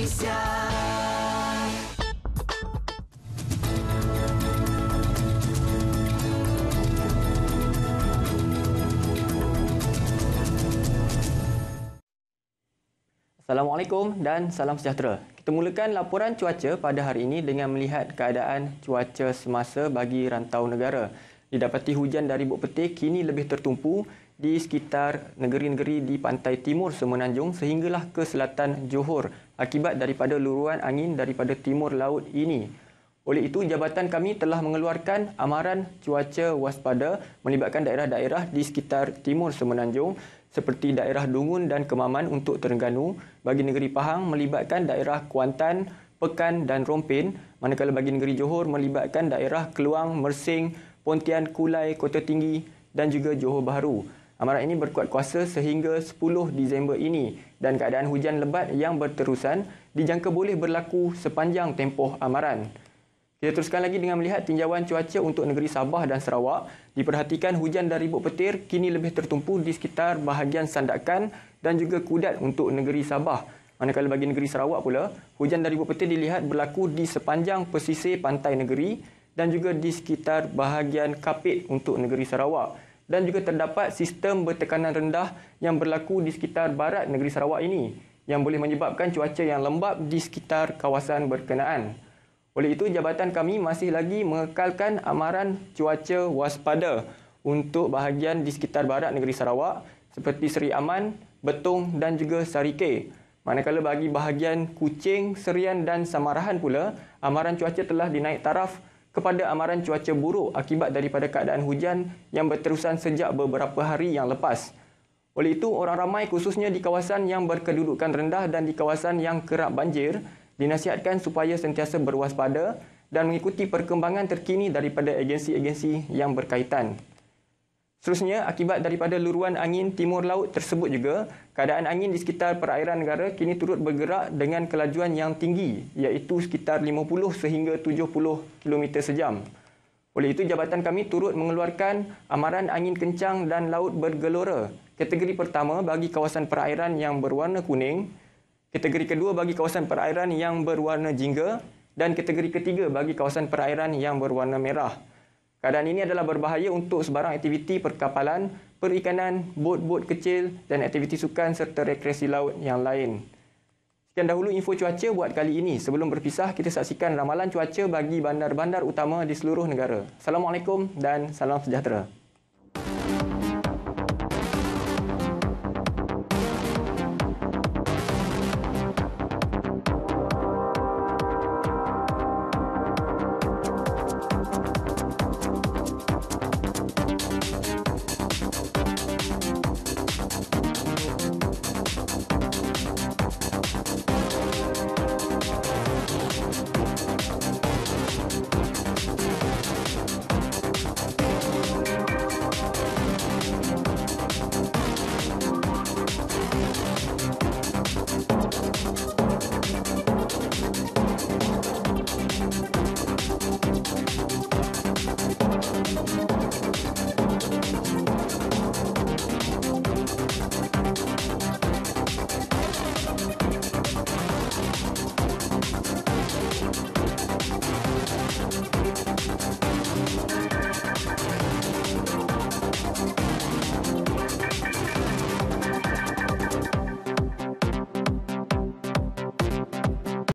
Indonesia. Assalamualaikum dan salam sejahtera. Kita mulakan laporan cuaca pada hari ini dengan melihat keadaan cuaca semasa bagi rantau negara. Didapati hujan dari Bukit Petih kini lebih tertumpu di sekitar negeri-negeri di pantai timur Semenanjung sehinggalah ke selatan Johor akibat daripada luruan angin daripada timur laut ini. Oleh itu, jabatan kami telah mengeluarkan amaran cuaca waspada melibatkan daerah-daerah di sekitar timur Semenanjung seperti daerah Dungun dan Kemaman untuk Terengganu, bagi negeri Pahang melibatkan daerah Kuantan, Pekan dan Rompin, manakala bagi negeri Johor melibatkan daerah Keluang, Mersing, Pontian, Kulai, Kota Tinggi dan juga Johor Bahru. Amaran ini berkuat kuasa sehingga 10 Disember ini dan keadaan hujan lebat yang berterusan dijangka boleh berlaku sepanjang tempoh amaran. Kita teruskan lagi dengan melihat tinjauan cuaca untuk negeri Sabah dan Sarawak. Diperhatikan hujan dari Bukit Petir kini lebih tertumpu di sekitar bahagian Sandakan dan juga Kudat untuk negeri Sabah. Manakala bagi negeri Sarawak pula, hujan dari Bukit Petir dilihat berlaku di sepanjang pesisir pantai negeri dan juga di sekitar bahagian Kapit untuk negeri Sarawak. Dan juga terdapat sistem bertekanan rendah yang berlaku di sekitar barat negeri Sarawak ini yang boleh menyebabkan cuaca yang lembap di sekitar kawasan berkenaan. Oleh itu, jabatan kami masih lagi mengekalkan amaran cuaca waspada untuk bahagian di sekitar barat negeri Sarawak seperti Seri Aman, Betong dan juga Sarike. Manakala bagi bahagian Kuching, Serian dan Samarahan pula, amaran cuaca telah dinaik taraf kepada amaran cuaca buruk akibat daripada keadaan hujan yang berterusan sejak beberapa hari yang lepas. Oleh itu, orang ramai khususnya di kawasan yang berkedudukan rendah dan di kawasan yang kerap banjir, dinasihatkan supaya sentiasa berwaspada dan mengikuti perkembangan terkini daripada agensi-agensi yang berkaitan. Seterusnya, akibat daripada luruan angin timur laut tersebut juga, keadaan angin di sekitar perairan negara kini turut bergerak dengan kelajuan yang tinggi, iaitu sekitar 50 sehingga 70 km sejam. Oleh itu, jabatan kami turut mengeluarkan amaran angin kencang dan laut bergelora. Kategori pertama bagi kawasan perairan yang berwarna kuning, kategori kedua bagi kawasan perairan yang berwarna jingga dan kategori ketiga bagi kawasan perairan yang berwarna merah. Keadaan ini adalah berbahaya untuk sebarang aktiviti perkapalan, perikanan, bot-bot kecil dan aktiviti sukan serta rekreasi laut yang lain. Sekian dahulu info cuaca buat kali ini. Sebelum berpisah, kita saksikan ramalan cuaca bagi bandar-bandar utama di seluruh negara. Assalamualaikum dan salam sejahtera.